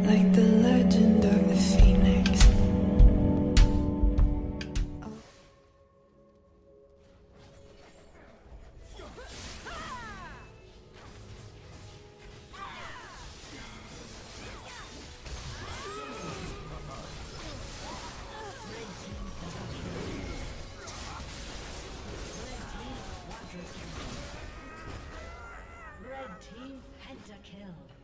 like the legend of the phoenix. Red team pentakill.